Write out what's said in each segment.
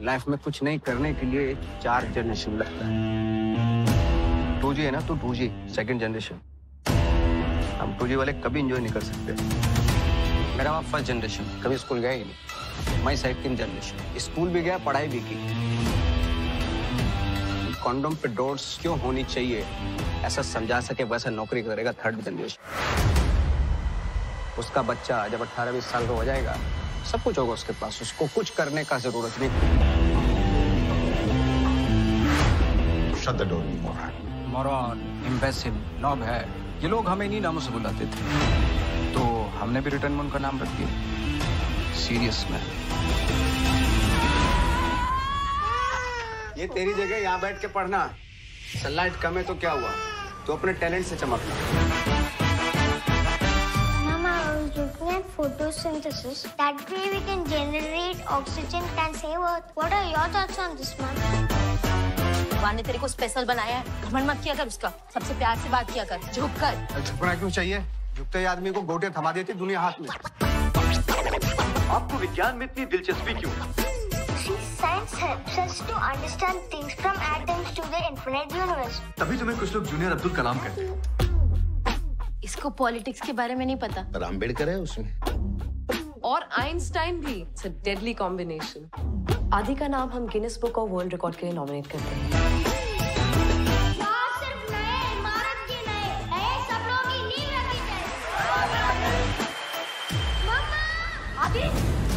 Life में कुछ नहीं करने के लिए 4 जनरेशन लगता है। 2G है ना, तो 2G सेकंड जनरेशन। हम 2G वाले कभी एंजॉय नहीं कर सकते। मेरा वहाँ फर्स्ट जनरेशन, कभी स्कूल गया ही नहीं। मैं सेकंड जनरेशन, स्कूल भी गया, पढ़ाई भी की। कॉन्डोम पे डोर्स क्यों होनी चाहिए ऐसा समझा सके वैसा नौकरी करेगा थर्ड जनरेशन। उसका बच्चा जब 18-20 साल का हो जाएगा, सब कुछ होगा उसके पास, उसको कुछ करने का जरूरत नहीं। Shut the door, moron, imbecile, knob है, ये लोग हमें इन्हीं नामों से बुलाते थे, तो हमने भी रिटर्न में उनका नाम रख दिया, सीरियस मैन। ये तेरी जगह यहाँ बैठ के पढ़ना। सनलाइट कम है तो क्या हुआ, तो अपने टैलेंट से चमकना। Looking at photosynthesis, that way we can generate oxygen, can save Earth. What are your thoughts on this, man? भगवान ने तेरे को स्पेशल बनाया है, घमंड मत किया कर उसका, सबसे प्यार से बात किया कर, झुक कर। झुकना क्यों चाहिए? झुकते ही आदमी को गोटियां थमा देती दुनिया हाथ में। आपको विज्ञान में इतनी दिलचस्पी क्यों? See, science helps us to understand things from atoms to the infinite universe. तभी तुम्हें कुछ लोग जूनियर अब्दुल कलाम कहते हैं। इसको पॉलिटिक्स के बारे में नहीं पता। अम्बेडकर है उसमें। और आइंस्टाइन भी। It's a deadly combination. आदि का नाम हम Guinness book of world record के लिए नॉमिनेट करते हैं। सिर्फ नए इमारत की नए सपनों की नींव रखी जाए। मम्मा! आदि!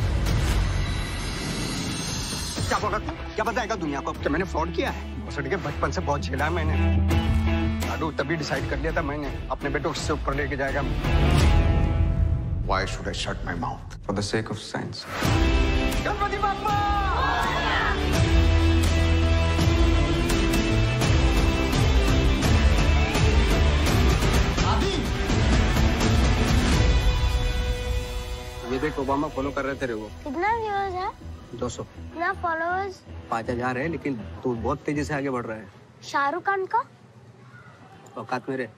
क्या बोला तू? क्या बताएगा दुनिया को कि मैंने फ्रॉड किया है? उसके बचपन से बहुत झेला है मैंने। लाडू तभी डिसाइड कर लिया था मैंने, अपने बेटों से ऊपर लेके जाएगा। Why should I shut my mouth? For the sake of science. Ganpati Bappa! ये देख, ओबामा फॉलो कर रहे थे वो। कितना व्यूअर्स है? 200। कितना फॉलोअर्स? 5000 है, लेकिन तू बहुत तेजी से आगे बढ़ रहा है। शाहरुख खान का? औकात मेरे।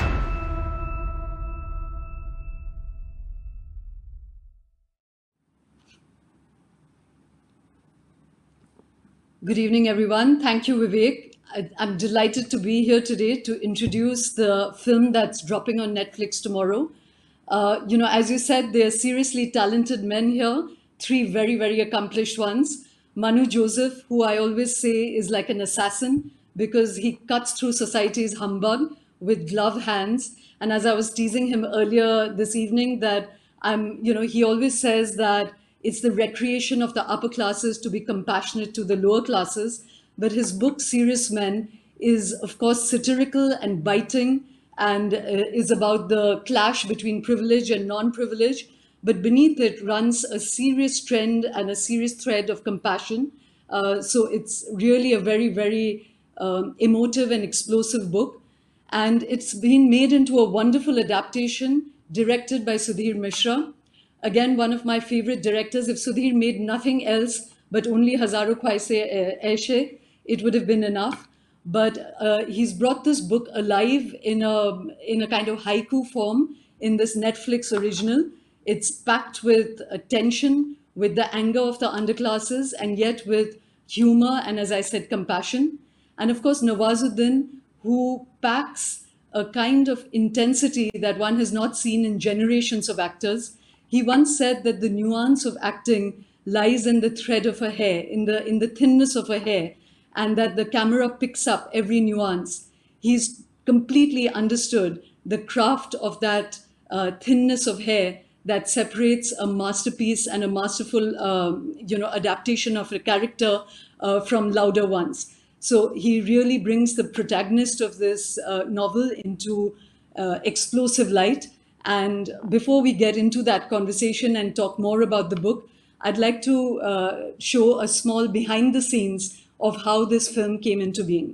Good evening, everyone. Thank you, Vivek. I'm delighted to be here today to introduce the film that's dropping on Netflix tomorrow. As you said, there are seriously talented men here, 3 very, very accomplished ones. Manu Joseph, who I always say is like an assassin because he cuts through society's humbug with gloved hands. And as I was teasing him earlier this evening, that he always says that it's the recreation of the upper classes to be compassionate to the lower classes. But his book, Serious Men, is of course satirical and biting and is about the clash between privilege and non-privilege. But beneath it runs a serious trend and a serious thread of compassion. So it's really a very, very emotive and explosive book. And it's been made into a wonderful adaptation directed by Sudhir Mishra. Again, one of my favorite directors. If Sudhir made nothing else but only Hazaro Khwaise Aishe, it would have been enough. But he's brought this book alive in a kind of haiku form in this Netflix original. It's packed with tension, with the anger of the underclasses, and yet with humor and, as I said, compassion. And of course, Nawazuddin, who packs a kind of intensity that one has not seen in generations of actors. He once said that the nuance of acting lies in the thread of a hair, in the thinness of a hair, and that the camera picks up every nuance. He's completely understood the craft of that thinness of hair that separates a masterpiece and a masterful, adaptation of a character from louder ones. So he really brings the protagonist of this novel into explosive light. And before we get into that conversation and talk more about the book, I'd like to show a small behind the scenes of how this film came into being.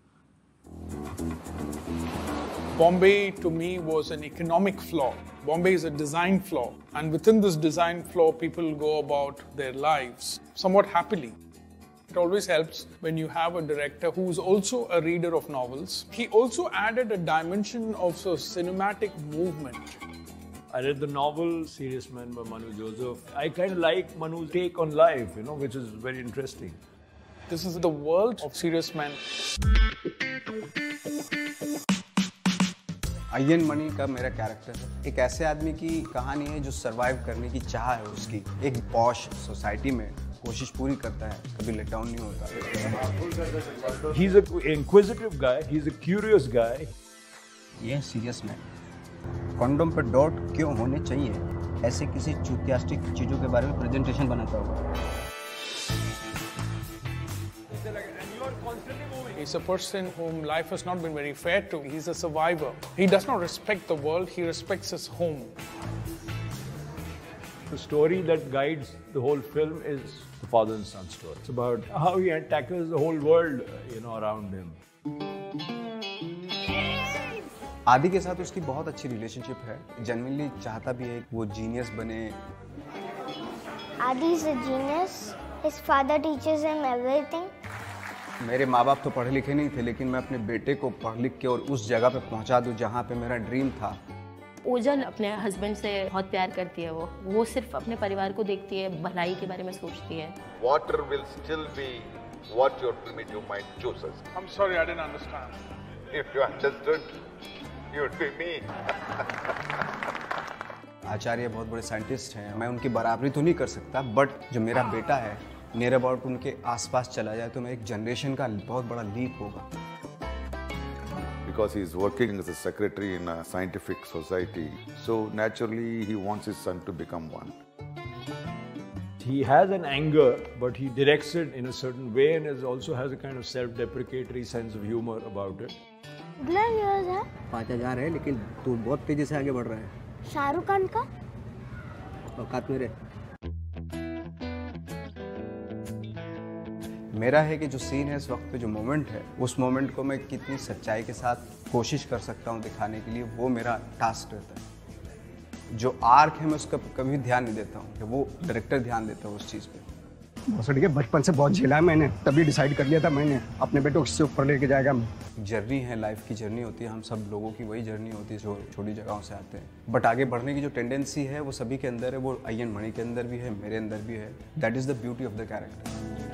Bombay, to me, was an economic flaw. Bombay is a design flaw. And within this design flaw, people go about their lives somewhat happily. It always helps when you have a director who's also a reader of novels. He also added a dimension of a cinematic movement. I read the novel Serious Man by Manu Joseph. I kind of like Manu's take on life, which is very interesting. This is the world of serious men. Ayyan मणि का मेरा character है एक ऐसे आदमी की कहानी है जो सरवाइव करने की चाह है उसकी एक पॉश सोसाइटी में कोशिश पूरी करता है कभी लेट डाउन नहीं होता He's an inquisitive guy, he's a curious guy. ये सीरियस मैन कंडोम पे डॉट क्यों होने चाहिए ऐसे किसी चूतियास्टिक चीजों के बारे में प्रेजेंटेशन बनाता होगा He's a person whom life has not been very fair to. He's a survivor. He does not respect the world, he respects his home. The story that guides the whole film is the father and son story. It's about how he tackles the whole world, around him. आदि के साथ उसकी बहुत अच्छी relationship है genuinely चाहता भी है वो जीनियस बने Adi is a genius. His father teaches him everything. मेरे माँ बाप तो पढ़े लिखे नहीं थे लेकिन मैं अपने बेटे को पढ़ लिख के और उस जगह पे पहुंचा दूं जहाँ पे मेरा ड्रीम था ओजन अपने हस्बैंड से बहुत प्यार करती है वो सिर्फ अपने परिवार को देखती है भलाई के बारे में सोचती है Water will still be what your film you might choose us. I'm sorry, I didn't understand. If you understood, you would be me. आचार्य बहुत बड़े साइंटिस्ट हैं मैं उनकी बराबरी तो नहीं कर सकता बट जो मेरा बेटा है नियर अबाउट उनके आसपास चला जाए तो मैं एक जनरेशन का बहुत बड़ा लीप होगा Because he is working as a secretary in a scientific society, so naturally he wants his son to become one. He has an anger, but he directs it in a certain way and also has a kind of self-deprecatory sense of humor about it. कितना years है? 5000 है लेकिन तू बहुत तेजी से आगे बढ़ रहा है शाहरुख खान का? औकात मेरे मेरा है कि जो सीन है इस वक्त पे जो मोमेंट है उस मोमेंट को मैं कितनी सच्चाई के साथ कोशिश कर सकता हूँ दिखाने के लिए वो मेरा टास्क रहता है जो आर्क है मैं उसका कभी ध्यान नहीं देता हूँ कि वो डायरेक्टर ध्यान देता है उस चीज़ पे ठीक है बचपन से बहुत झेला है मैंने तभी डिसाइड कर लिया था मैंने अपने बेटो को इससे ऊपर लेके जाएगा जर्नी है लाइफ की जर्नी होती है हम सब लोगों की वही जर्नी होती है जो छोटी जगहों से आते हैं बट आगे बढ़ने की जो टेंडेंसी है वो सभी के अंदर है वो अय्यन मणि के अंदर भी है मेरे अंदर भी है that is the beauty of the character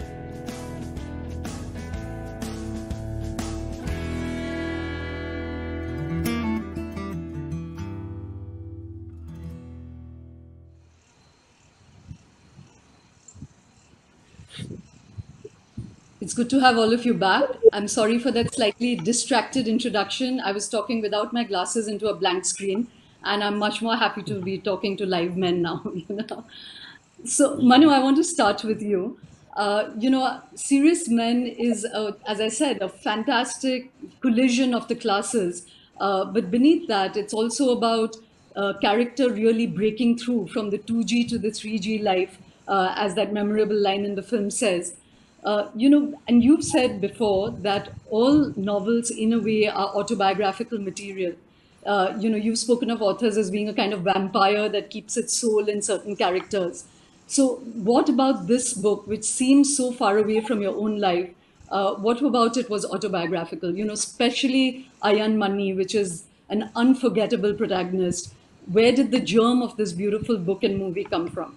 It's good to have all of you back. I'm sorry for that slightly distracted introduction. I was talking without my glasses into a blank screen, and I'm much more happy to be talking to live men now. So, Manu, I want to start with you. Serious Men is, as I said, a fantastic collision of the classes. But beneath that, it's also about character really breaking through from the 2G to the 3G life, as that memorable line in the film says. And you've said before that all novels in a way are autobiographical material. You've spoken of authors as being a kind of vampire that keeps its soul in certain characters. So what about this book, which seems so far away from your own life? What about it was autobiographical? Especially Ayyan Mani, which is an unforgettable protagonist. Where did the germ of this beautiful book and movie come from?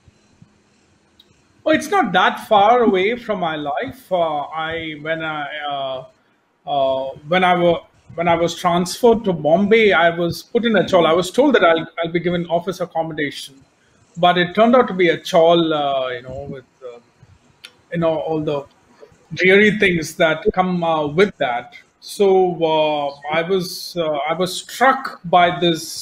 Oh, it's not that far away from my life. When I was transferred to Bombay, I was put in a chawl. I was told that I'll be given office accommodation, but it turned out to be a chawl, with all the dreary things that come with that. So I was struck by this.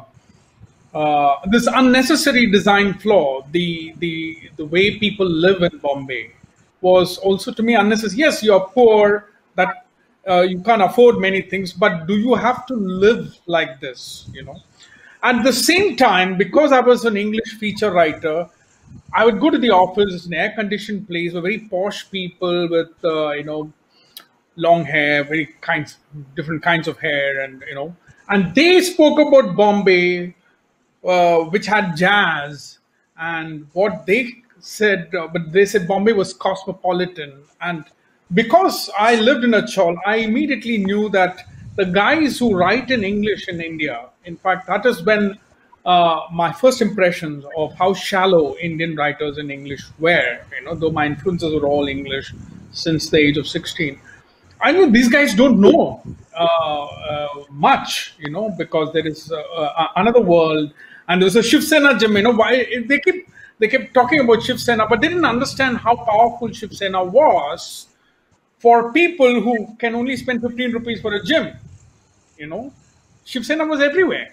This unnecessary design flaw, the way people live in Bombay, was also to me unnecessary. Yes, you're poor, that you can't afford many things, but do you have to live like this? At the same time, because I was an English feature writer, I would go to the office, an air-conditioned place, with very posh people with long hair, different kinds of hair, and they spoke about Bombay. Which had jazz, and what they said, but they said Bombay was cosmopolitan. And because I lived in a chawl, I immediately knew that the guys who write in English in India, in fact, that is when my first impressions of how shallow Indian writers in English were, though my influences were all English since the age of 16. I know these guys don't know much, because there is another world, and there's a Shiv Sena gym. Why they kept talking about Shiv Sena, but they didn't understand how powerful Shiv Sena was for people who can only spend 15 rupees for a gym. Shiv Sena was everywhere.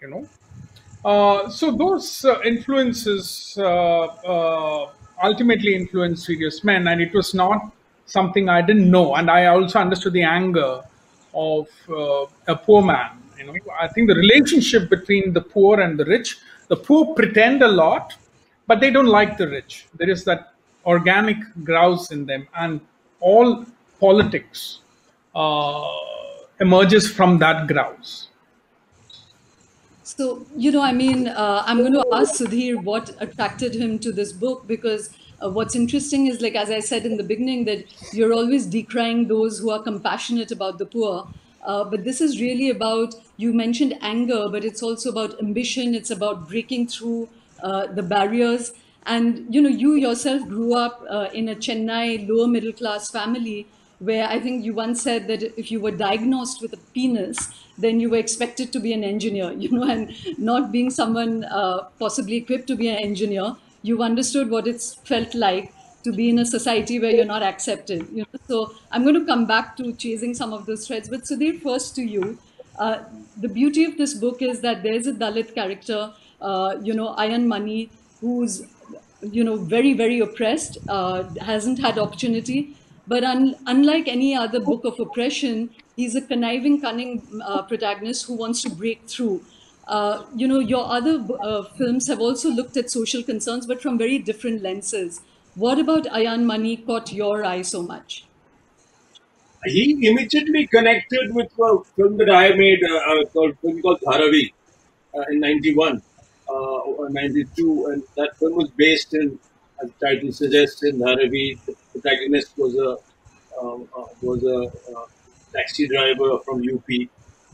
So those influences ultimately influenced Serious Men, and it was not something I didn't know. And I also understood the anger of a poor man. I think the relationship between the poor and the rich. The poor pretend a lot, but they don't like the rich. There is that organic grouse in them, and all politics emerges from that grouse. So, I'm going to ask Sudhir what attracted him to this book, because what's interesting is, like, as I said in the beginning, that you're always decrying those who are compassionate about the poor. But this is really about, you mentioned anger, but it's also about ambition. It's about breaking through the barriers. And, you yourself grew up in a Chennai lower middle class family, where I think you once said that if you were diagnosed with a penis, then you were expected to be an engineer, and not being someone possibly equipped to be an engineer, you've understood what it's felt like to be in a society where you're not accepted. So I'm going to come back to chasing some of those threads. But Sudhir, first to you. The beauty of this book is that there's a Dalit character, Ayan Mani, who's very, very oppressed, hasn't had opportunity. But unlike any other book of oppression, he's a conniving, cunning protagonist who wants to break through. Your other films have also looked at social concerns, but from very different lenses. What about Ayan Mani caught your eye so much? He immediately connected with a film that I made, called Dharavi, in 91 or 92, and that film was based in, as the title suggests, in Dharavi. The protagonist was a taxi driver from UP.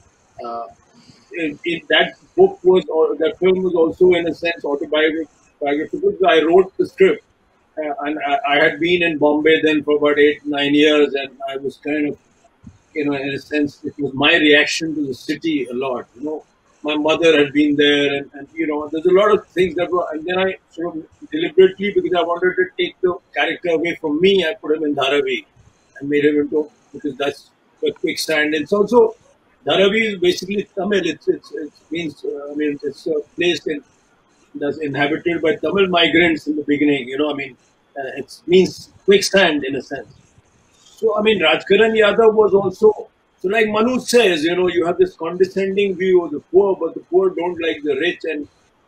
That book was, or that film was also in a sense autobiographical. I wrote the script, and I had been in Bombay then for about 8-9 years, and I was kind of, in a sense, it was my reaction to the city a lot. My mother had been there, and there's a lot of things that were, and then I sort of deliberately, because I wanted to take the character away from me, I put him in Dharavi and made him into, because that's a quicksand. It's also, Dharavi is basically Tamil. It means, it's a place that's inhabited by Tamil migrants in the beginning. It means quicksand in a sense. So, Rajkaran Yadav was also, so like Manu says, you have this condescending view of the poor, but the poor don't like the rich, and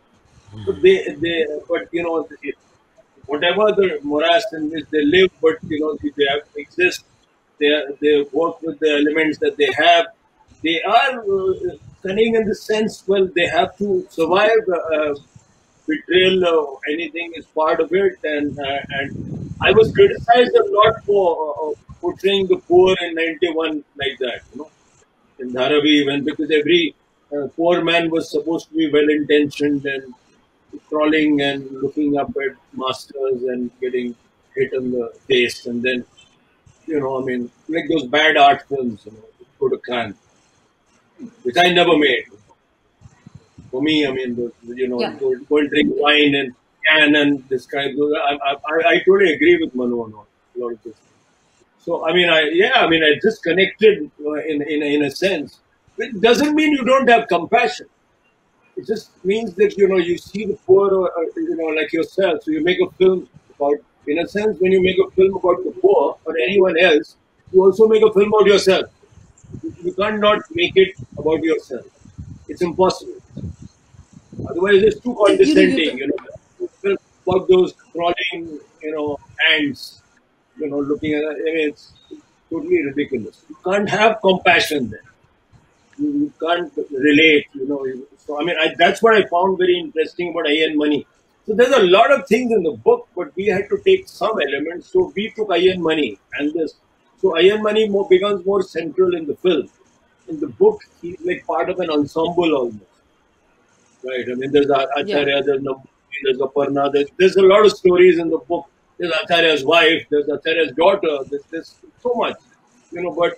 whatever the morass in which they live, but they exist. They work with the elements that they have. They are cunning in the sense, well, they have to survive. Betrayal or anything is part of it, and I was criticized a lot for portraying the poor in 91 like that, in Dharavi, because every poor man was supposed to be well intentioned and crawling and looking up at masters and getting hit on the face, and then like those bad art films, go to Khan, which I never made. For me, go and drink wine and can and describe those. I totally agree with Manu on a lot of this. So, I just connected in a sense. It doesn't mean you don't have compassion. It just means that, you see the poor, like yourself. So you make a film about, in a sense, when you make a film about the poor or anyone else, you also make a film about yourself. You can't not make it about yourself. It's impossible. Otherwise, it's too condescending, about those crawling, ants, looking at it. It's totally ridiculous. You can't have compassion there. You can't relate, So, that's what I found very interesting about Ayan Mani. So, there's a lot of things in the book, but we had to take some elements. So, we took Ayan Mani and this. So, Ayan Mani becomes more central in the film. In the book, he's like part of an ensemble almost. right? I mean, there's Yeah. Acharya, there's Nambooiri, there's Aparna, there's a lot of stories in the book. There's Acharya's wife, there's Acharya's daughter, there's so much, but,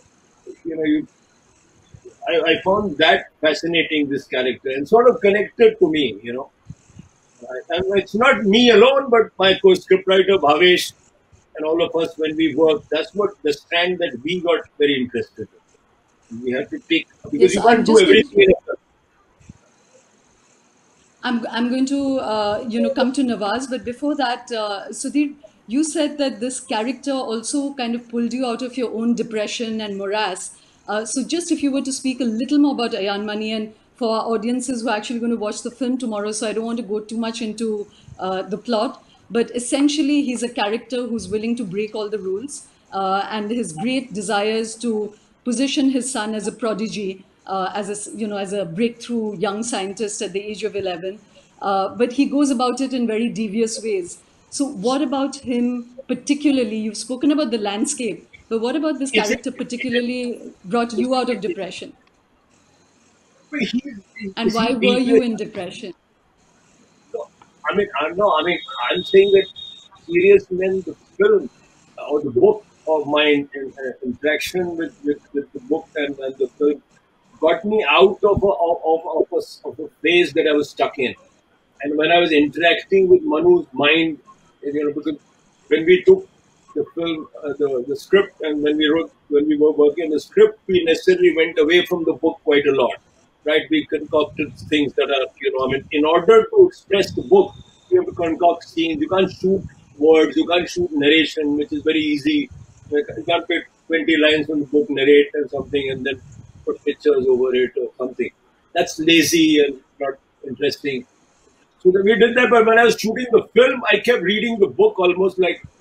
I found that fascinating, this character, and sort of connected to me. And it's not me alone, but my co-scriptwriter Bhavesh and all of us when we work. That's what the strand that we got very interested in. We have to pick because Yes, you can't do everything. I'm going to come to Nawaz, but before that, Sudhir, you said that this character also kind of pulled you out of your own depression and morass. So just if you were to speak a little more about Ayan Mani, and for our audiences who are actually going to watch the film tomorrow, so I don't want to go too much into the plot, but essentially he's a character who's willing to break all the rules, and his great desires to position his son as a prodigy, as a breakthrough young scientist at the age of 11. But he goes about it in very devious ways. So what about him particularly? You've spoken about the landscape, but what about this character particularly brought you out of depression? And why were you in depression? I'm saying that Serious Men, the film or the book of mine, interaction with the book and the film got me out of a phase that I was stuck in. And when I was interacting with Manu's mind, because when we took the film, the script, and when we were working on the script, we necessarily went away from the book quite a lot, right? We concocted things that are, in order to express the book, you have to concoct scenes. You can't shoot words, you can't shoot narration, which is very easy. You can't pick 20 lines from the book, narrate and something, and then put pictures over it or something. That's lazy and not interesting. So we did that, but when I was shooting the film, I kept reading the book almost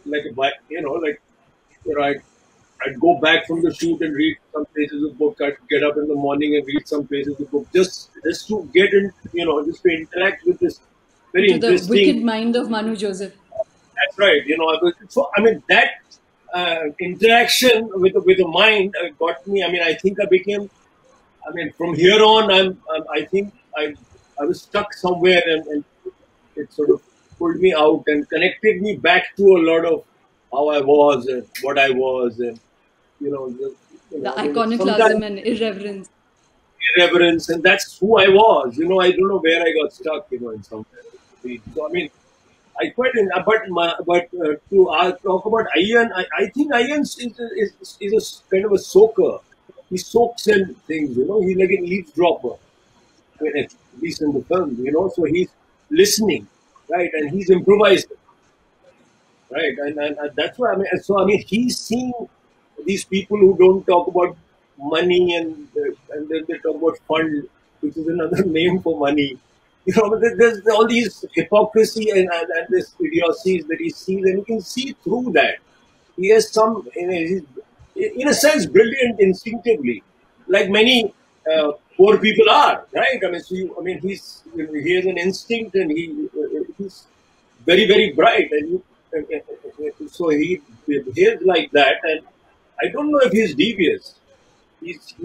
I'd go back from the shoot and read some pages of the book. I'd get up in the morning and read some pages of the book just to get in, just to interact with this very interesting. The wicked mind of Manu Joseph. That's right. That interaction with the mind got me. I think I became. From here on, I think I was stuck somewhere, and it sort of pulled me out and connected me back to a lot of how I was and what I was, and the iconoclasm and irreverence. Irreverence, and that's who I was. I don't know where I got stuck. In somewhere. So I quite. But to talk about Ayan, I think Ayan is a kind of a soaker. He soaks in things. He's like an eavesdropper. At least in the film, so he's listening, right, and he's improvising, right, and that's why he's seeing these people who don't talk about money and then they talk about fund, which is another name for money. There's all these hypocrisy and this idiocies that he sees, and you can see through that. He has some, he's in a sense, brilliant instinctively, like many poor people are, right? He has an instinct, and he's very, very bright, and so he behaves like that. And I don't know if he's devious. He's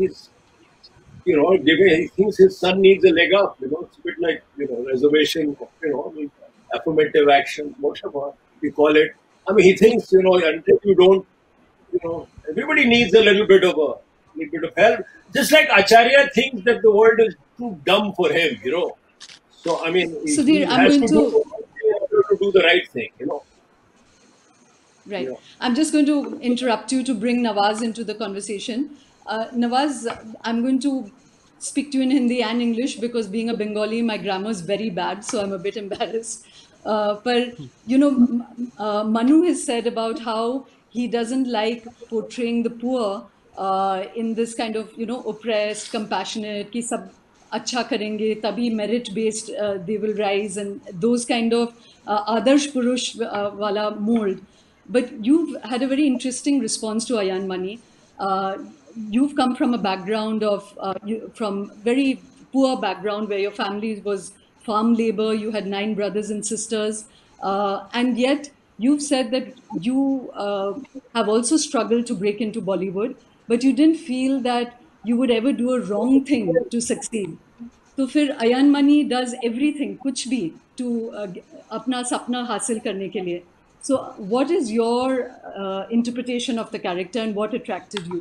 he thinks his son needs a leg up. It's a bit like reservation. Affirmative action, whatever you call it. He thinks until you don't, everybody needs a little bit of help. Just like Acharya thinks that the world is too dumb for him, So Sudhir, he has to do the right thing, Right. I'm just going to interrupt you to bring Nawaz into the conversation. Nawaz, I'm going to speak to you in Hindi and English because being a Bengali, my grammar is very bad, so I'm a bit embarrassed. But, Manu has said about how he doesn't like portraying the poor in this kind of, oppressed, compassionate, ki sab acha karenge, tabhi merit-based they will rise, and those kind of Adarsh Purush wala mold. But you've had a very interesting response to Ayan Mani. You've come from a background from very poor background where your family was farm labor, you had 9 brothers and sisters, and yet you've said that you have also struggled to break into Bollywood, but you didn't feel that you would ever do a wrong thing to succeed. तो फिर अयन money does everything, कुछ भी to अपना सपना हासिल करने के लिए. So what is your interpretation of the character and what attracted you?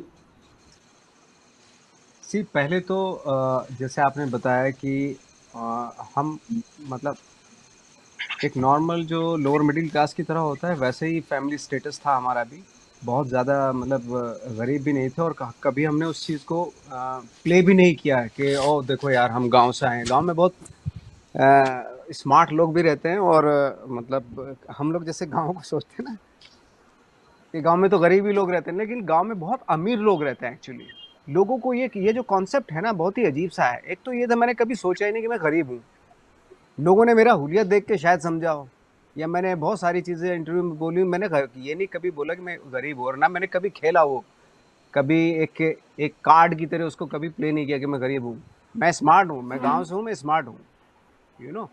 सी पहले तो जैसे आपने बताया कि हम मतलब एक नॉर्मल जो लोअर मिडिल क्लास की तरह होता है वैसे ही फैमिली स्टेटस था हमारा भी. बहुत ज़्यादा मतलब गरीब भी नहीं थे और कभी हमने उस चीज़ को प्ले भी नहीं किया है कि ओ देखो यार हम गांव से आए हैं. गांव में बहुत स्मार्ट लोग भी रहते हैं और मतलब हम लोग जैसे गांव को सोचते हैं ना कि गांव में तो गरीब ही लोग रहते हैं, लेकिन गांव में बहुत अमीर लोग रहते हैं एक्चुअली. लोगों को ये जो कॉन्सेप्ट है ना बहुत ही अजीब सा है. एक तो ये था मैंने कभी सोचा ही नहीं कि मैं गरीब हूँ. लोगों ने मेरा हुलिया देख के शायद समझा हो, या मैंने बहुत सारी चीज़ें इंटरव्यू में बोली. मैंने ये नहीं कभी बोला कि मैं गरीब हूँ, और ना मैंने कभी खेला वो कभी एक कार्ड की तरह उसको कभी प्ले नहीं किया कि मैं गरीब हूँ. मैं स्मार्ट हूँ, मैं गांव से हूँ, मैं स्मार्ट हूँ, यू नो.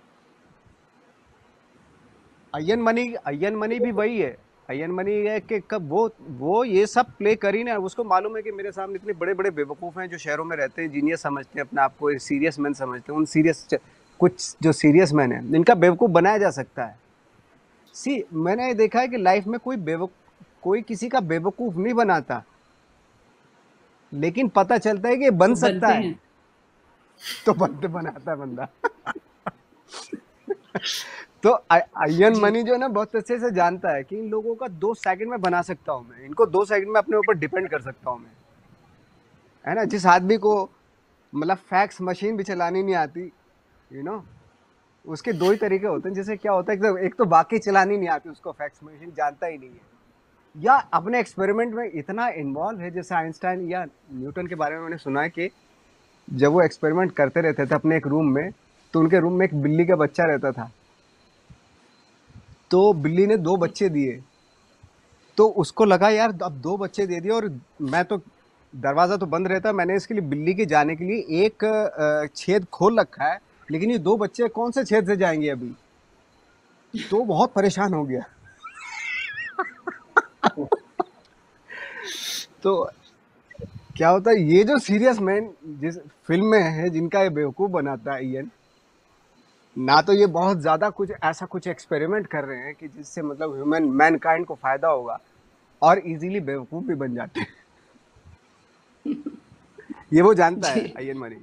अयन मनी भी वही है. अयन मनी है कि कब वो ये सब प्ले करी ना, उसको मालूम है कि मेरे सामने इतने बड़े बड़े बेवकूफ़ हैं जो शहरों में रहते हैं, जीनियस समझते हैं अपने आप को, सीरियस मैन समझते हैं. उन सीरियस कुछ जो सीरियस मैन है इनका बेवकूफ़ बनाया जा सकता है. सी मैंने देखा है कि लाइफ में कोई किसी का बेवकूफ़ नहीं बनाता, लेकिन पता चलता है कि बन तो सकता है हैं. तो बनाता है बंदा. तो अयन मनी जो है ना बहुत अच्छे से जानता है कि इन लोगों का 2 सेकंड में बना सकता हूँ मैं, इनको 2 सेकंड में अपने ऊपर डिपेंड कर सकता हूँ मैं, है ना. जिस आदमी को मतलब फैक्स मशीन भी चलानी नहीं आती, यू नो, उसके 2 ही तरीके होते हैं. जैसे क्या होता है, एक तो वाकई चलानी नहीं आती उसको, फैक्स मशीन जानता ही नहीं है, या अपने एक्सपेरिमेंट में इतना इन्वॉल्व है. जैसे आइंस्टाइन या न्यूटन के बारे में मैंने सुना है कि जब वो एक्सपेरिमेंट करते रहते थे अपने एक रूम में, तो उनके रूम में एक बिल्ली का बच्चा रहता था. तो बिल्ली ने 2 बच्चे दिए, तो उसको लगा यार अब 2 बच्चे दे दिए और मैं तो दरवाज़ा तो बंद रहता है, मैंने इसके लिए बिल्ली के जाने के लिए एक छेद खोल रखा है, लेकिन ये 2 बच्चे कौन से छेद से जाएंगे अभी. तो बहुत परेशान हो गया. तो क्या होता है, ये जो सीरियस मैन जिस फिल्म में है जिनका ये बेवकूफ़ बनाता है इयन, ना तो ये बहुत ज़्यादा कुछ एक्सपेरिमेंट कर रहे हैं कि जिससे मतलब मैनकाइंड को फ़ायदा होगा, और इजीली बेवकूफ़ भी बन जाते हैं. ये वो जानता है अयन मनी.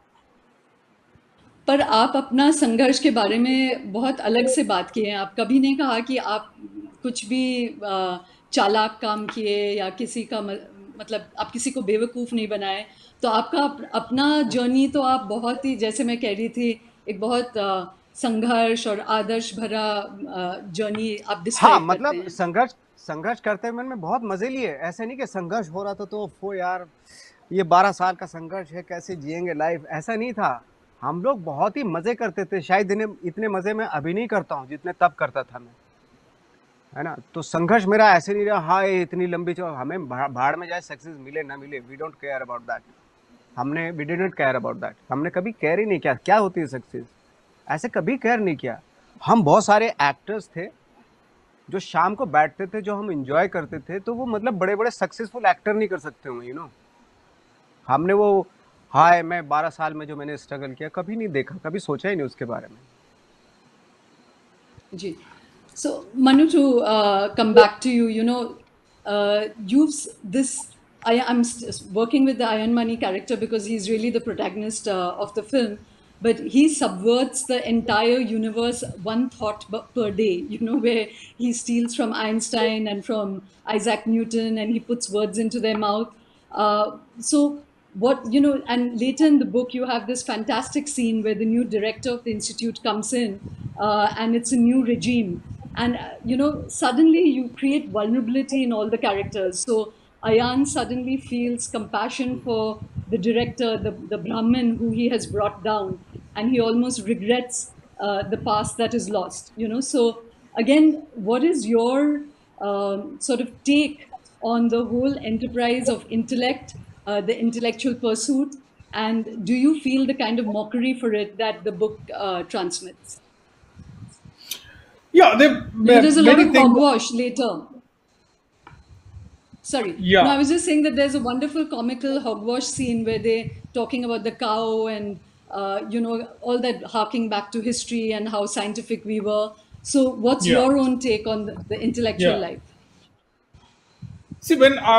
पर आप अपना संघर्ष के बारे में बहुत अलग से बात किए हैं. आप कभी नहीं कहा कि आप कुछ भी चालाक काम किए या किसी का मतलब आप किसी को बेवकूफ़ नहीं बनाए. तो आपका अपना जर्नी तो आप बहुत ही, जैसे मैं कह रही थी, एक बहुत संघर्ष और आदर्श भरा जर्नी आप डिस्क्राइब हाँ मतलब करते हैं. संघर्ष करते हुए मैंने बहुत मज़े लिए. ऐसे नहीं कि संघर्ष हो रहा था तो वो यार ये 12 साल का संघर्ष है, कैसे जिएंगे लाइफ, ऐसा नहीं था. हम लोग बहुत ही मज़े करते थे. शायद इतने मज़े मैं अभी नहीं करता हूँ जितने तब करता था मैं, है ना. तो संघर्ष मेरा ऐसे नहीं रहा हाँ ये इतनी लंबी हमें भाड़ में जाए सक्सेस मिले ना मिले, we don't care about that. We didn't care about that. हमने कभी केयर ही नहीं किया क्या होती है सक्सेस, ऐसे कभी केयर नहीं किया. हम बहुत सारे एक्टर्स थे जो शाम को बैठते थे, जो हम इंजॉय करते थे, तो वो मतलब बड़े बड़े सक्सेसफुल एक्टर नहीं कर सकते होंगे, यू नो. हमने वो हाय मैं 12 साल में जो मैंने स्ट्रगल किया कभी नहीं देखा, कभी सोचा ही नहीं उसके बारे में. जी. So Manu, to come back to you, you know, I'm working with the Iron Money character because he's really the protagonist of the film, but he subverts the entire universe one thought per day, you know, where he steals from Einstein and from Isaac Newton and he puts words into their mouth. So what, you know, and later in the book you have this fantastic scene where the new director of the institute comes in and it's a new regime. And, you know, suddenly you create vulnerability in all the characters. So Ayan suddenly feels compassion for the director, the Brahmin who he has brought down. And he almost regrets the past that is lost, you know. So again, what is your sort of take on the whole enterprise of intellect, the intellectual pursuit? And do you feel the kind of mockery for it that the book transmits? Yeah, there's a lot of hogwash later. Sorry. Yeah. No, I was just saying that there's a wonderful comical hogwash scene where they're talking about the cow and you know, all that harking back to history and how scientific we were. So what's Yeah. your own take on the intellectual Yeah. life? See,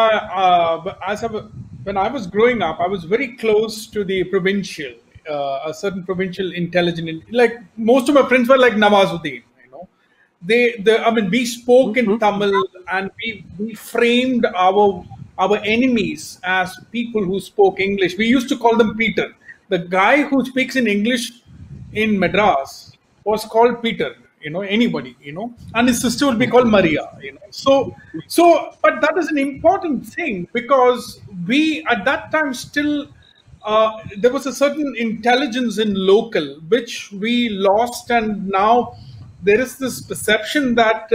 when I was growing up, I was very close to the provincial, a certain provincial intelligent. Like most of my friends were like Nawazuddin. You know, I mean, we spoke in Tamil, and we framed our enemies as people who spoke English. We used to call them Peter. The guy who speaks in English in Madras was called Peter. You know, anybody. You know, and his sister would be called Maria. You know, but that is an important thing because we at that time still there was a certain intelligence in local which we lost, and now there is this perception that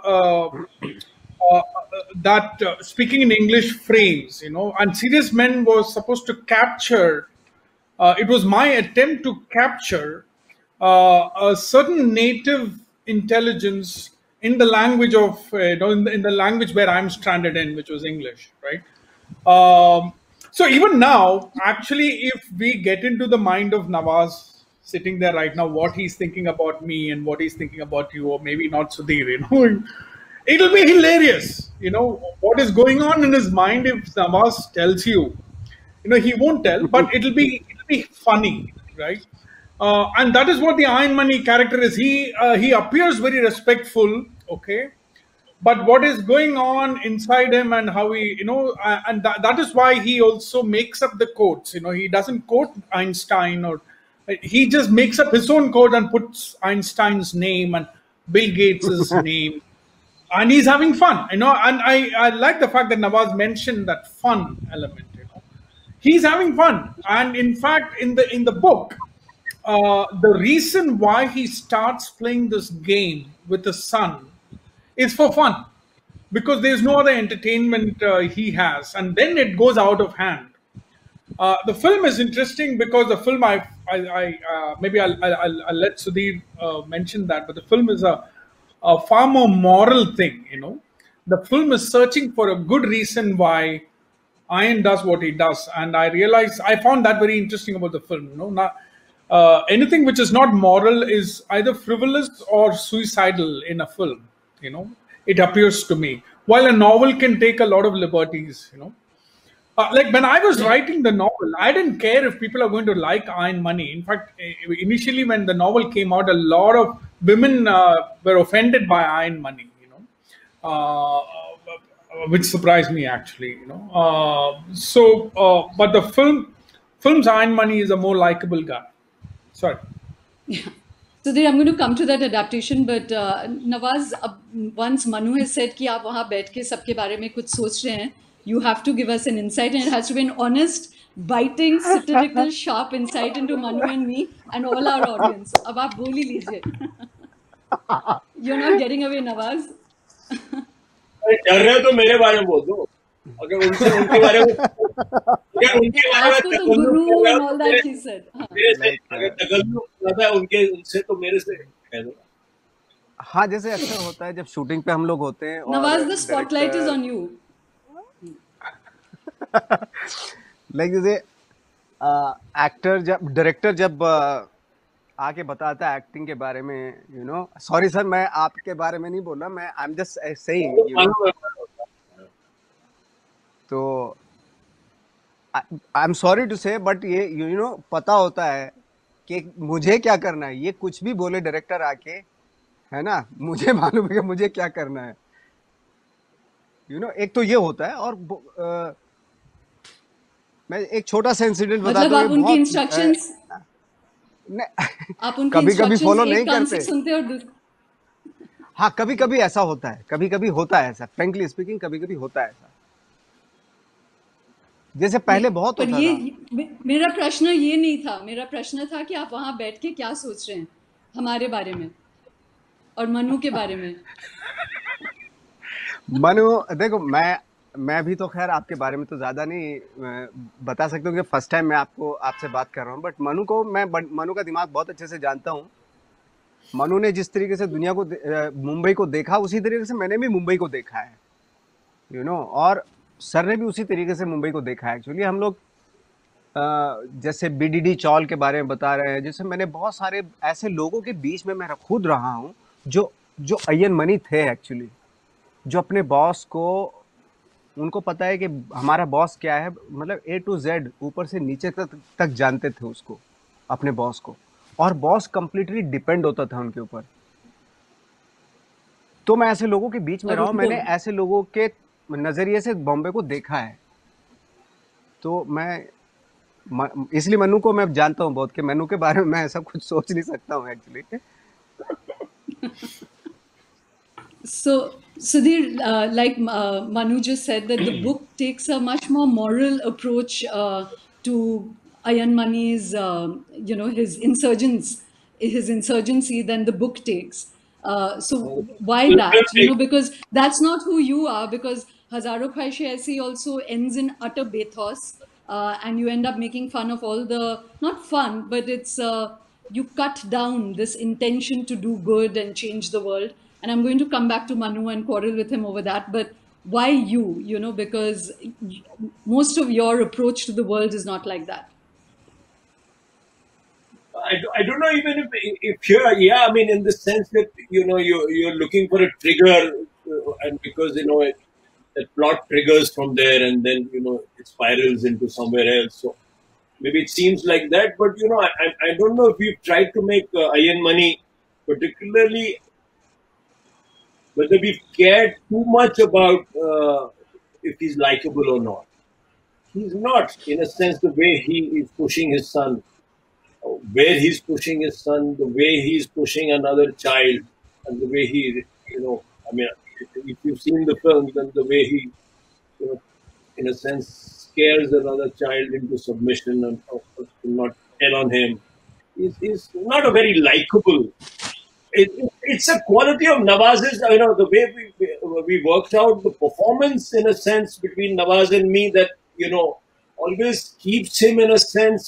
speaking in English frames, you know, and Serious Men was supposed to capture. It was my attempt to capture a certain native intelligence in the language of, in the language where I'm stranded in, which was English, right? So even now, actually, if we get into the mind of Nawaz sitting there right now, what he's thinking about me and what he's thinking about you, or maybe not Sudhir, you know, it'll be hilarious. You know, what is going on in his mind if Nawaz tells you. You know, he won't tell, but it'll be funny, right? And that is what the Iron Money character is. He appears very respectful, okay, but what is going on inside him and how he, you know, and that is why he also makes up the quotes. You know, he doesn't quote Einstein, or he just makes up his own quote and puts Einstein's name and Bill Gates's name, and he's having fun. You know, and I like the fact that Nawaz mentioned that fun element. You know, he's having fun, and in fact, in the book, the reason why he starts playing this game with his son is for fun, because there's no other entertainment he has, and then it goes out of hand. The film is interesting because the film maybe I'll let Sudhir mention that, but the film is a far more moral thing. You know, the film is searching for a good reason why Iron does what he does, and I found that very interesting about the film. You know, anything which is not moral is either frivolous or suicidal in a film. You know, it appears to me. While a novel can take a lot of liberties, you know, like when I was writing the novel, I didn't care if people are going to like Iron Money. In fact, initially when the novel came out, a lot of women were offended by Iron Money. You know, which surprised me actually. You know, but the film's Iron Money is a more likable guy. Sorry. Yeah. So then I'm going to come to that adaptation, but Nawaz, once Manu has said कि आप वहाँ बैठ के सबके बारे में कुछ सोच रहे हैं, you have to give us an insight, and it has to be an honest, biting, satirical, sharp insight into Manu and me and all our audience. अब आप बोल ही लीजिए. You're not getting away, Nawaz. डर रहे हो तो मेरे बारे में बोल दो. अगर उनके बारे में आपको तो गुरु and all that he said. अगर तगल्लुफ़ है उनसे तो मेरे से कह दो. हाँ, जैसे अक्सर होता है जब शूटिंग पे हम लोग होते हैं. Nawaz, the spotlight is on you. Like जैसे डायरेक्टर जब आके बताता है एक्टिंग के बारे में, यू नो, सॉरी सर, मैं आपके बारे में नहीं बोल रहा, मैं आई एम जस्ट सेइंग, तो I am sorry to say, but ये यू नो पता होता है कि मुझे क्या करना है. ये कुछ भी बोले डायरेक्टर आके, है ना, मुझे मालूम है कि मुझे क्या करना है. यू नो, एक तो ये होता है. और मैं एक छोटा सा इंसिडेंट बता दूं. आप उनकी इंस्ट्रक्शंस कभी कभी फॉलो नहीं करते. सुनते और हाँ, कभी कभी ऐसा होता है, कभी कभी होता है ऐसा. फ्रेंकली स्पीकिंग, कभी कभी होता है ऐसा. जैसे पहले बहुत होता था. मेरा प्रश्न ये नहीं था. मेरा प्रश्न था कि आप वहां बैठ के क्या सोच रहे हैं हमारे बारे में और मनु के बारे में. मनु, देखो, मैं भी तो खैर आपके बारे में तो ज्यादा नहीं बता सकता हूँ कि फर्स्ट टाइम मैं आपसे बात कर रहा हूँ, बट मनु का दिमाग बहुत अच्छे से जानता हूँ. मनु ने जिस तरीके से दुनिया को, मुंबई को देखा, उसी तरीके से मैंने भी मुंबई को देखा है, यू नो, और सर ने भी उसी तरीके से मुंबई को देखा है. एक्चुअली हम लोग जैसे बीडीडी चौल के बारे में बता रहे हैं, जैसे मैंने बहुत सारे ऐसे लोगों के बीच में मैं खुद रहा हूँ जो जो अय्यन मनी थे एक्चुअली, जो अपने बॉस को, उनको पता है कि हमारा बॉस क्या है, मतलब A to Z ऊपर से नीचे तक जानते थे उसको, अपने बॉस को, और बॉस कंप्लीटली डिपेंड होता था उनके ऊपर। तो मैं ऐसे लोगों के बीच में रहा हूँ, मैंने ऐसे लोगों के नजरिए से बॉम्बे को देखा है। तो मैं इसलिए मनु को मैं जानता हूँ बहुत, कि मनु के बारे में मैं ऐसा कुछ सोच नहीं सकता हूँ actually. So, Sudhir, like Manu just said, that the book takes a much more moral approach to Ayan Mani's, his insurgency than the book takes. So why that? Because that's not who you are. Because Hazaro Khwaishein Aisi also ends in utter bathos, and you end up making fun of all the, not fun, but it's you cut down this intention to do good and change the world. And I'm going to come back to Manu and quarrel with him over that. But why you? Because most of your approach to the world is not like that. I don't know even if here, yeah, I mean, in the sense that, you're looking for a trigger, and because, the plot triggers from there, and then, it spirals into somewhere else. So maybe it seems like that, but, I don't know if we've tried to make Ayan Mani, particularly whether we've cared too much about if he's likable or not. He's not, in a sense, the way he is pushing his son, where he's pushing his son, the way he's pushing another child, and the way he, I mean, if you've seen the film, then the way he, in a sense, scares another child into submission and not tell on him, is not a very likable. It's a quality of Nawaz's, the way we worked out the performance, in a sense, between Nawaz and me, that, always keeps him, in a sense,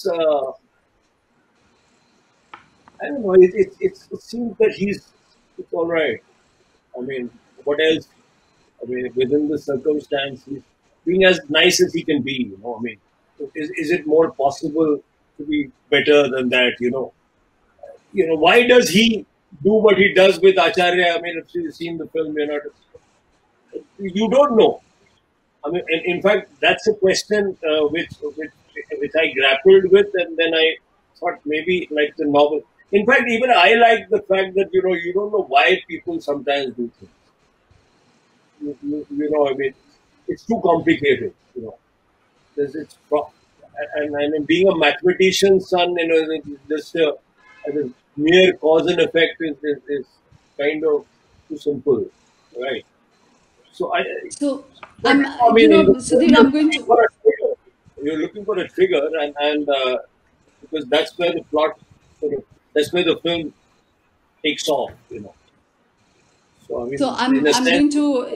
I don't know, it seems that it's all right. I mean, what else? I mean, within the circumstance, he's being as nice as he can be, I mean, is it more possible to be better than that, why does he do what he does with Acharya? I mean, if you've seen the film, you don't know. I mean, in fact, that's a question which I grappled with, and then I thought maybe like the novel. In fact, even I like the fact that, you don't know why people sometimes do things. I mean, it's too complicated, and being a mathematician's son, just a mere cause and effect is kind of too simple, right? So Sudhir, I'm going to. You're looking for a trigger, and because that's where the plot, that's where the film takes off, So, I'm going to,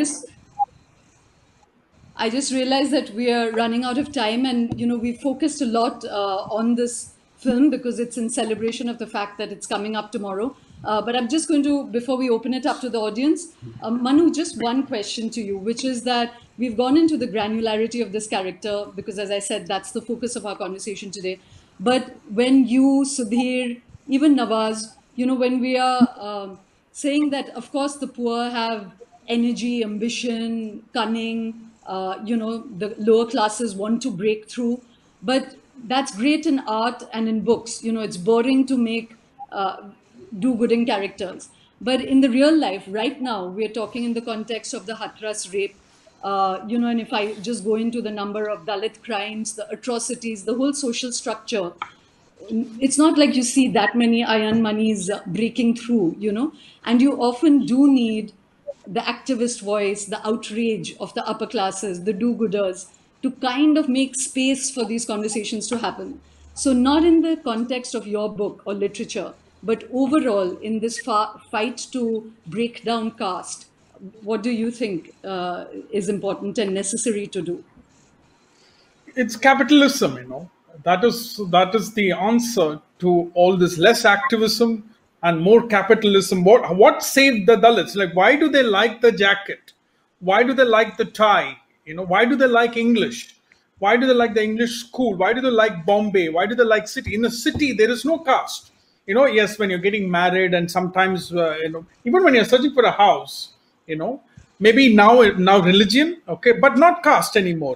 I just realized that we are running out of time, and we focused a lot on this film because it's in celebration of the fact that it's coming up tomorrow. But I'm just going to, before we open it up to the audience, Manu, just one question to you, which is that we've gone into the granularity of this character because, as I said, that's the focus of our conversation today. But when you, Sudhir, even Nawaz, when we are saying that, of course, the poor have energy, ambition, cunning, the lower classes want to break through, but that's great in art and in books. It's boring to make do-gooding characters. But in the real life, right now, we're talking in the context of the Hathras rape, and if I just go into the number of Dalit crimes, the atrocities, the whole social structure, it's not like you see that many Ayan Manis breaking through, and you often do need the activist voice, the outrage of the upper classes, the do-gooders, to kind of make space for these conversations to happen. So not in the context of your book or literature, but overall in this fight to break down caste, what do you think is important and necessary to do? It's capitalism, That is the answer to all this. Less activism and more capitalism. What saved the Dalits? Like, why do they like the jacket? Why do they like the tie? Why do they like English? Why do they like the English school? Why do they like Bombay? Why do they like city? In a city, there is no caste. Yes, when you're getting married and sometimes, even when you're searching for a house, maybe now religion, okay, but not caste anymore,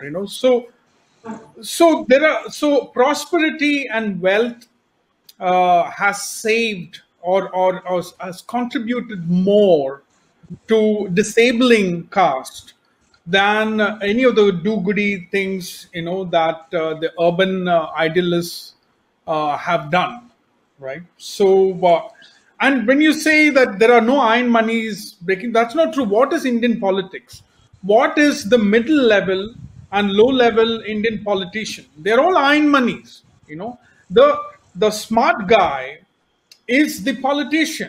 So prosperity and wealth has saved or has contributed more to disabling caste than any of the do-goody things that the urban idealists have done, right? So, and when you say that there are no iron monies breaking, that's not true. What is Indian politics? What is the middle level and low level Indian politician? They're all iron monies. The smart guy is the politician.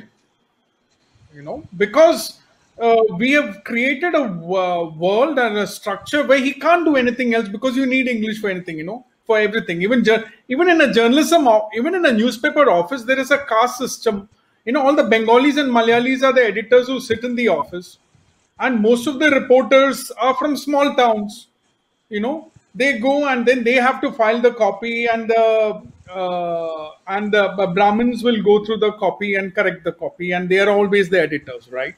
Because we have created a world and a structure where he can't do anything else because you need English for anything, for everything. Even in a journalism, even in a newspaper office, there is a caste system. All the Bengalis and Malayalis are the editors who sit in the office, and most of the reporters are from small towns. They go and then they have to file the copy, and the Brahmins will go through the copy and correct the copy, and they are always the editors, right?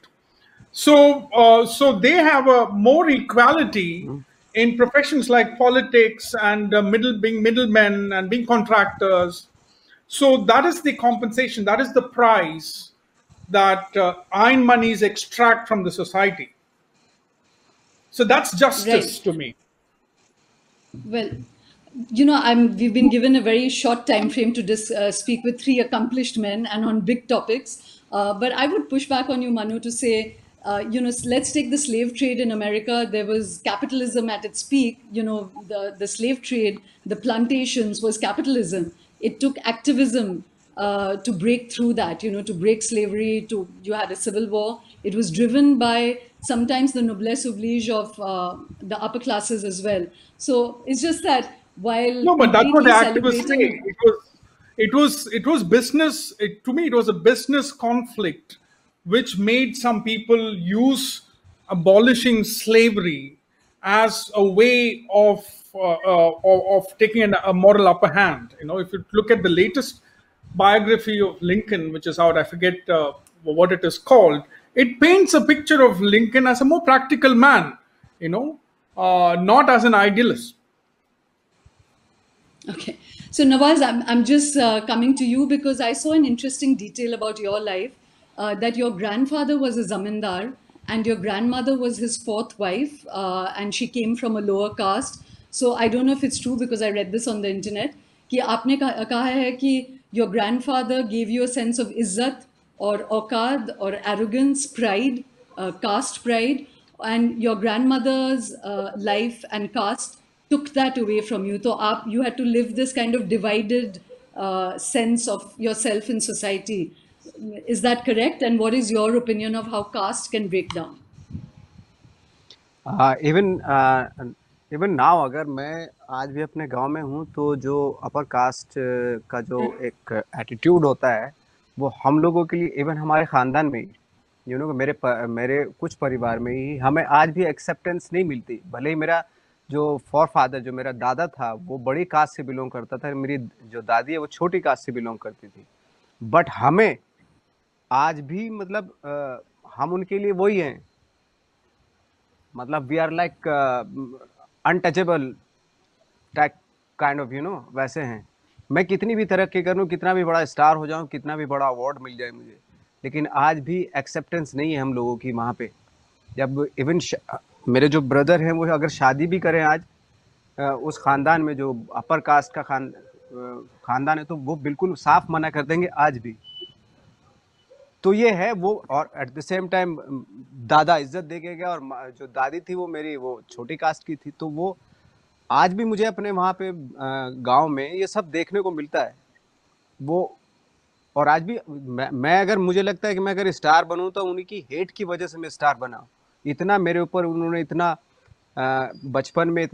So they have a more equality in professions like politics and being middlemen and being contractors. So that is the compensation, that is the price that iron monies extract from the society. So that's justice to me. Well, we've been given a very short time frame to speak with three accomplished men and on big topics. But I would push back on you, Manu, to say, let's take the slave trade in America. There was capitalism at its peak. The slave trade, the plantations was capitalism. It took activism to break through that, to break slavery. You had a civil war. It was driven by sometimes the noblesse oblige of the upper classes as well. So it's just that while no, but that's what the activists say. It was business. To me, it was a business conflict, which made some people use abolishing slavery as a way of taking a moral upper hand. If you look at the latest biography of Lincoln, which is out, I forget what it is called. It paints a picture of Lincoln as a more practical man, not as an idealist. Okay. So Nawaz, I'm just coming to you because I saw an interesting detail about your life, that your grandfather was a zamindar and your grandmother was his fourth wife, and she came from a lower caste. So I don't know if it's true because I read this on the internet, कि आपने कहा है कि your grandfather gave you a sense of izzat or औकात or arrogance, pride, caste pride, and your grandmother's life and caste took that away from you. So you had to live this kind of divided sense of yourself in society. Is that correct? And what is your opinion of how caste can break down? Even now, अगर मैं आज भी अपने गांव में हूँ तो जो अपर कास्ट का जो एक एटीट्यूड होता है वो हम लोगों के लिए, इवन हमारे ख़ानदान में ही, मेरे कुछ परिवार में ही हमें आज भी एक्सेप्टेंस नहीं मिलती। भले ही मेरा जो फॉरफादर, जो मेरा दादा था, वो बड़ी कास्ट से बिलोंग करता था, मेरी जो दादी है वो छोटी कास्ट से बिलोंग करती थी, बट हमें आज भी मतलब हम उनके लिए वही हैं, मतलब we are like untouchable kind of वैसे हैं। मैं कितनी भी तरक्की करूं, कितना भी बड़ा स्टार हो जाऊं, कितना भी बड़ा अवार्ड मिल जाए मुझे, लेकिन आज भी एक्सेप्टेंस नहीं है हम लोगों की वहाँ पे। जब इवन मेरे जो ब्रदर हैं वो अगर शादी भी करें आज उस ख़ानदान में जो अपर कास्ट का ख़ानदान है, तो वो बिल्कुल साफ मना कर देंगे आज भी। तो ये है वो, और एट द सेम टाइम दादा इज्जत देगा, और जो दादी थी वो मेरी वो छोटी कास्ट की थी, तो वो आज भी मुझे अपने वहाँ पे गांव में ये सब देखने को मिलता है वो। और आज भी मैं अगर, मुझे लगता है कि मैं अगर स्टार बनूं तो उन्हीं की हेट की वजह से मैं स्टार बना। इतना मेरे ऊपर उन्होंने इतना बचपन में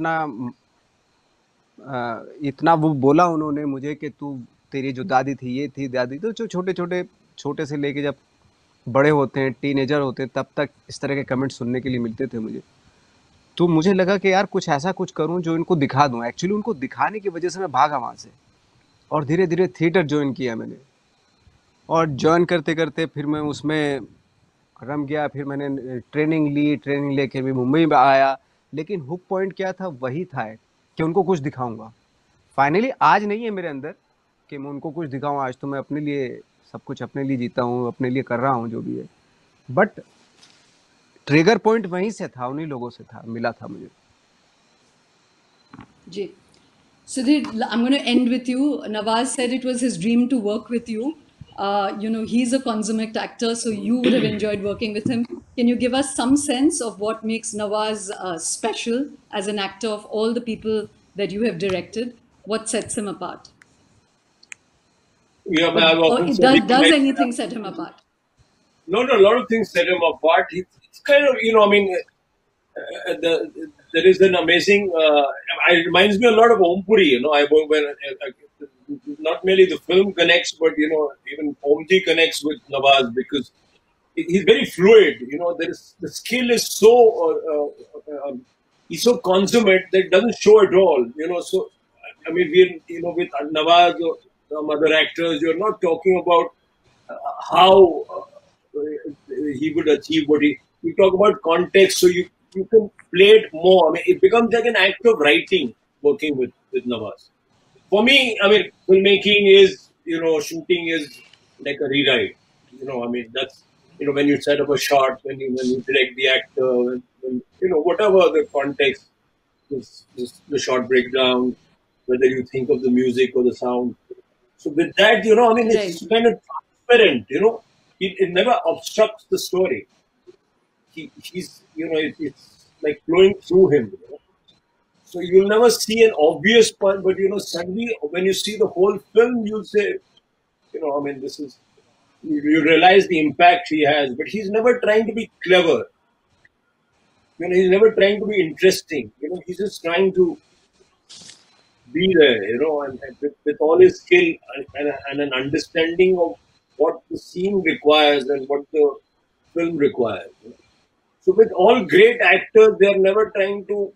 इतना वो बोला उन्होंने मुझे कि तू, तेरी जो दादी थी ये थी दादी, तो जो छोटे से लेके जब बड़े होते हैं, टीनेजर होते हैं, तब तक इस तरह के कमेंट सुनने के लिए मिलते थे मुझे। तो मुझे लगा कि यार कुछ ऐसा कुछ करूं जो इनको दिखा दूं। एक्चुअली उनको दिखाने की वजह से मैं भागा वहाँ से, और धीरे धीरे थिएटर ज्वाइन किया मैंने, और ज्वाइन करते करते फिर मैं उसमें रम गया। फिर मैंने ट्रेनिंग ली, ट्रेनिंग लेके भी मुंबई में आया। लेकिन हुक पॉइंट क्या था, वही था कि उनको कुछ दिखाऊंगा। फाइनली आज नहीं है मेरे अंदर कि मैं उनको कुछ दिखाऊं। आज तो मैं अपने लिए सब कुछ अपने लिए जीता हूँ, अपने लिए कर रहा हूँ जो भी है। बट ट्रिगर पॉइंट वहीं से था, उन्हीं लोगों से था, मिला था मुझे। Ji. Sudhir, I'm going to end with you. Nawaz said it was his dream to work with you. He's a consummate actor, so you would have enjoyed working with him. Can you give us some sense of what makes Nawaz special as an actor of all the people that you have directed? What sets him apart? Yeah, I've often said Does anything set him apart? No, a lot of things set him apart. It's kind of, there is an amazing. It reminds me a lot of Ompuri. Not merely the film connects, but even Omji connects with Nawaz because he's very fluid. The skill is so he's so consummate that it doesn't show at all. So I mean, with Nawaz or some other actors, you're not talking about how he would achieve what you talk about context, so you can play it more. I mean, it becomes like an act of writing working with Nawaz. For me, I mean, filmmaking is, shooting is like a rewrite. I mean, that's, when you set up a shot, when you direct the actor, whatever the context, the shot breakdown, whether you think of the music or the sound. So with that, I mean, it's kind of transparent, it never obstructs the story. He's, it's like flowing through him. So you'll never see an obvious point, but suddenly when you see the whole film, you'll say, I mean, this is, you realize the impact he has, but he's never trying to be clever. He's never trying to be interesting. He's just trying to be there, and with all his skill and an understanding of what the scene requires and what the film requires. So with all great actors, they're never trying to,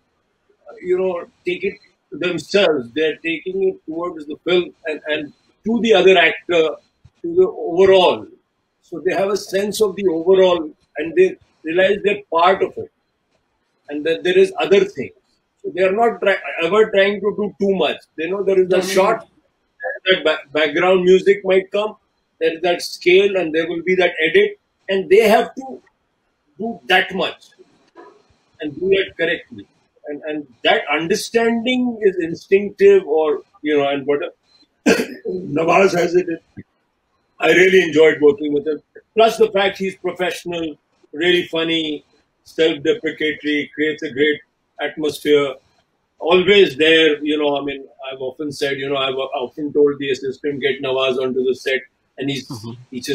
take it to themselves. They're taking it towards the film and to the other actor, to the overall. So they have a sense of the overall and they realize they're part of it and that there is other things. So they are not ever trying to do too much. They know there is a shot, that background music might come, there is that scale and there will be that edit and they have to do that much and do it correctly. And that understanding is instinctive or, and what Nawaz has it. I really enjoyed working with him. Plus the fact he's professional, really funny, self-deprecatory, creates a great atmosphere. Always there, I mean, I've often said, I've often told the assistant, get Nawaz onto the set. And he says,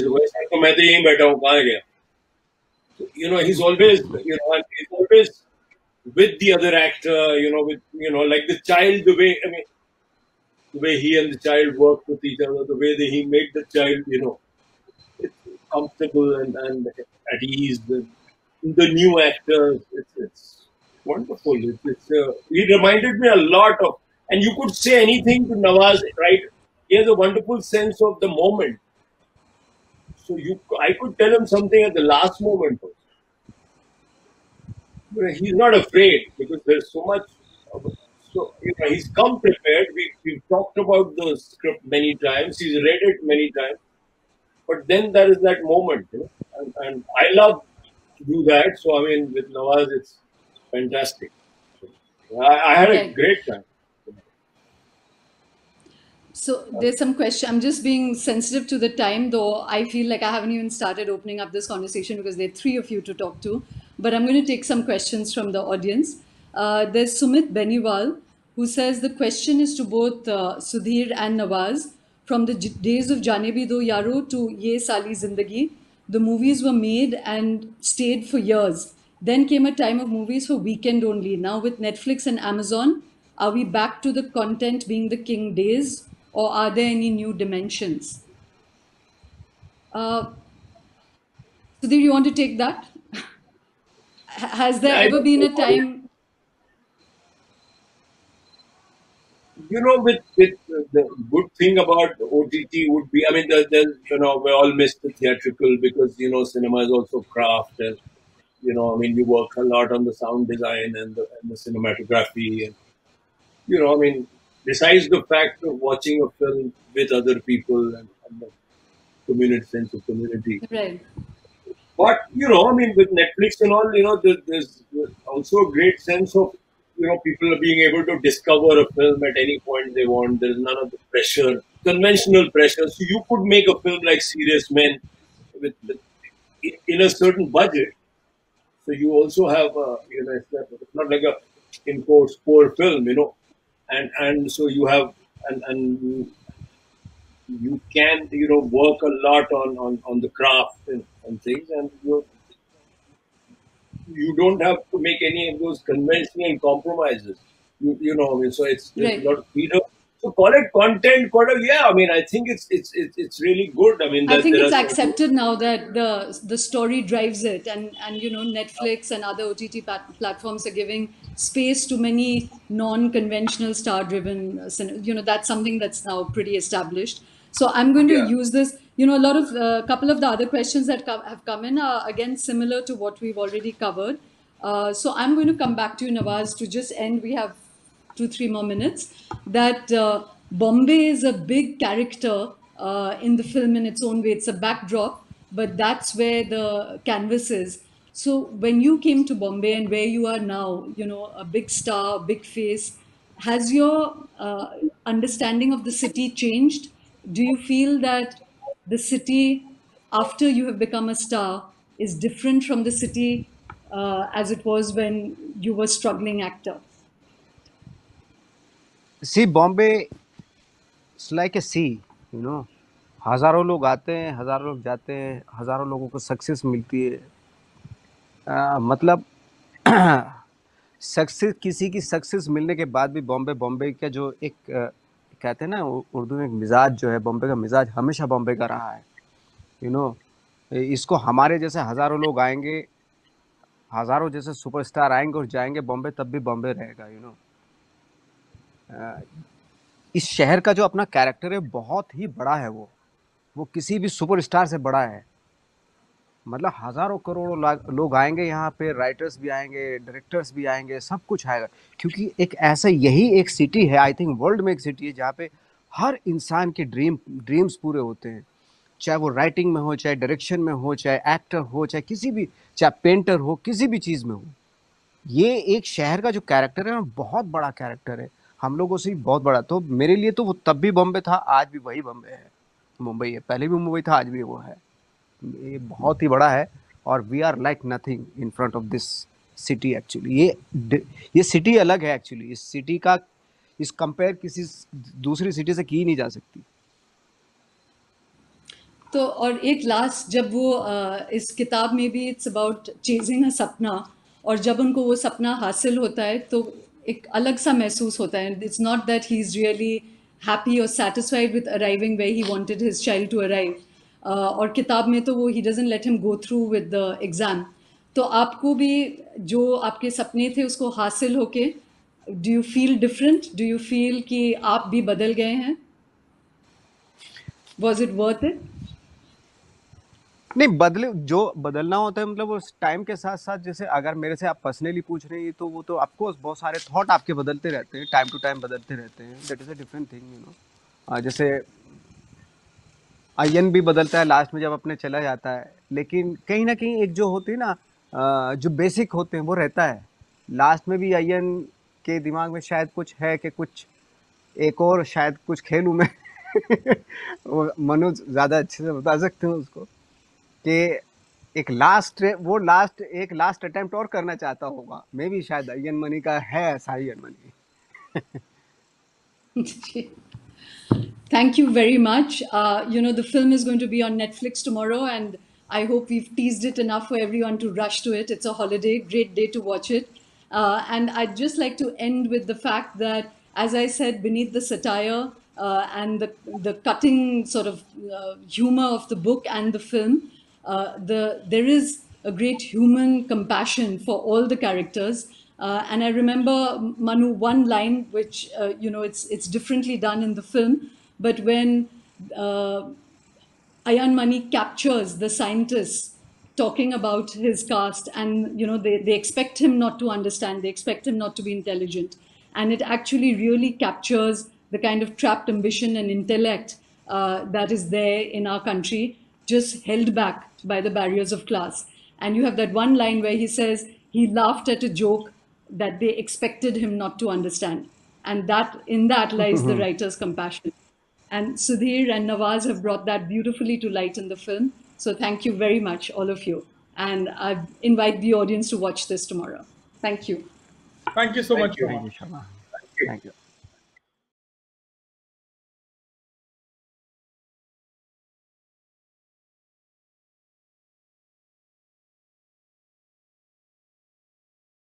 he's always, and he's always with the other actor, with, like the child, the way he and the child worked with each other, the way that he made the child, comfortable and at ease. The new actors, it's wonderful. He reminded me a lot of, and you could say anything to Nawaz, right? He has a wonderful sense of the moment. So I could tell him something at the last moment. He's not afraid because there's so much. So he's come prepared. We've talked about the script many times. He's read it many times. But then there is that moment, and I love to do that. So I mean, with Nawaz, it's fantastic. I had a great time. So there's some question. I'm just being sensitive to the time, though. I feel like I haven't even started opening up this conversation because there are three of you to talk to. But I'm going to take some questions from the audience. There's Sumit Beniwal, who says the question is to both Sudhir and Nawaz. From the days of Jaane Bhi Do Yaro to Ye Sali Zindagi, the movies were made and stayed for years. Then came a time of movies for weekend only. Now with Netflix and Amazon, are we back to the content being the king days, or are there any new dimensions? Sudhir, you want to take that? Has there ever been a time? with the good thing about OTT would be, I mean, we all miss the theatrical because cinema is also craft, and I mean, you work a lot on the sound design and the cinematography, and I mean, besides the fact of watching a film with other people and the community sense of community. Right. But I mean, with Netflix and all, there's also a great sense of people are being able to discover a film at any point they want. There's none of the pressure, conventional pressure. So you could make a film like Serious Men with in a certain budget. So you also have it's not like a in quotes poor film, and so you have and you can work a lot on the craft and things, and you don't have to make any of those conventional compromises. I mean, so it's Right. a lot of freedom. So call it content, yeah. I mean, I think it's really good. I mean, I think there it's are accepted now that the story drives it, and Netflix and other OTT platforms are giving space to many non-conventional star-driven. That's something that's now pretty established. So I'm going to use this. A lot of couple of the other questions that have come in are again similar to what we've already covered. So I'm going to come back to you, Nawaz, to just end. We have 2-3 more minutes. That Bombay is a big character in the film in its own way. It's a backdrop, but that's where the canvas is. So when you came to Bombay and where you are now, a big star, big face, has your understanding of the city changed? Do you feel that the city, after you have become a star, is different from the city as it was when you were struggling actor? See, Bombay, it's like a sea, हजारों लोग आते हैं, हजारों लोग जाते हैं, हजारों लोगों को सक्सेस मिलती है। मतलब सक्सेस, किसी की सक्सेस मिलने के बाद भी बॉम्बे का जो एक कहते हैं ना उर्दू में, मिजाज जो है, बॉम्बे का मिजाज हमेशा बॉम्बे का रहा है। इसको हमारे जैसे हजारों लोग आएंगे, हजारों जैसे सुपरस्टार आएंगे और जाएंगे बॉम्बे, तब भी बॉम्बे रहेगा। इस शहर का जो अपना कैरेक्टर है बहुत ही बड़ा है, वो किसी भी सुपरस्टार से बड़ा है। मतलब हजारों करोड़ों लोग आएंगे यहाँ पे, राइटर्स भी आएंगे, डायरेक्टर्स भी आएंगे, सब कुछ आएगा, क्योंकि एक ऐसा यही एक सिटी है, आई थिंक वर्ल्ड में एक सिटी है जहाँ पे हर इंसान के ड्रीम्स पूरे होते हैं, चाहे वो राइटिंग में हो, चाहे डायरेक्शन में हो, चाहे एक्टर हो, चाहे किसी भी, चाहे पेंटर हो, किसी भी चीज़ में हो। ये एक शहर का जो कैरेक्टर है बहुत बड़ा कैरेक्टर है, हम लोगों से बहुत बड़ा। तो मेरे लिए तो वो तब भी बॉम्बे था, आज भी वही बॉम्बे है, मुंबई है, पहले भी मुंबई था, आज भी वो है। ये बहुत ही बड़ा है और we are like nothing in front of this city actually. ये सिटी अलग है एक्चुअली, इस सिटी का इस कंपेयर किसी दूसरी सिटी से की नहीं जा सकती। तो और एक लास्ट, जब वो इस किताब में भी इट्स अबाउट चेजिंग अ सपना, और जब उनको वो सपना हासिल होता है तो एक अलग सा महसूस होता है। It's not that he is really happy और satisfied with arriving where he wanted his child to arrive. और किताब में तो वो he doesn't let him go through with the exam. तो आपको भी जो आपके सपने थे उसको हासिल होके, do you feel different? Do you feel कि आप भी बदल गए हैं? Was it worth it? नहीं, जो बदलना होता है, मतलब उस टाइम के साथ साथ, जैसे अगर मेरे से आप पर्सनली पूछ रहे हैं तो वो तो ऑफकोर्स बहुत सारे थॉट आपके बदलते रहते हैं, टाइम टू टाइम बदलते रहते हैं, that is a different thing. जैसे आयन भी बदलता है लास्ट में जब अपने चला जाता है, लेकिन कहीं ना कहीं एक जो होती है ना, जो बेसिक होते हैं वो रहता है। लास्ट में भी आयन के दिमाग में शायद कुछ है कि कुछ एक और शायद कुछ खेलूँ मैं वो मनु ज़्यादा अच्छे से बता सकते हैं उसको, कि एक लास्ट अटेम्प्ट और करना चाहता होगा, मे भी शायद आयन मनी का है ऐसा आयन money. Thank you very much. The film is going to be on Netflix tomorrow, and I hope we've teased it enough for everyone to rush to it. It's a holiday, great day to watch it. And I'd just like to end with the fact that, as I said, beneath the satire and the cutting sort of humor of the book and the film, there is a great human compassion for all the characters. And I remember, Manu, one line which, it's differently done in the film, but when Ayan Mani captures the scientists talking about his caste, and they expect him not to understand, they expect him not to be intelligent, and it actually really captures the kind of trapped ambition and intellect that is there in our country, just held back by the barriers of class. And you have that one line where he says he laughed at a joke that they expected him not to understand, and in that lies the writer's compassion. And Sudhir and Nawaz have brought that beautifully to light in the film. So thank you very much, all of you. And I invite the audience to watch this tomorrow. Thank you. Thank you so much, Thank you, Shoma. Thank you.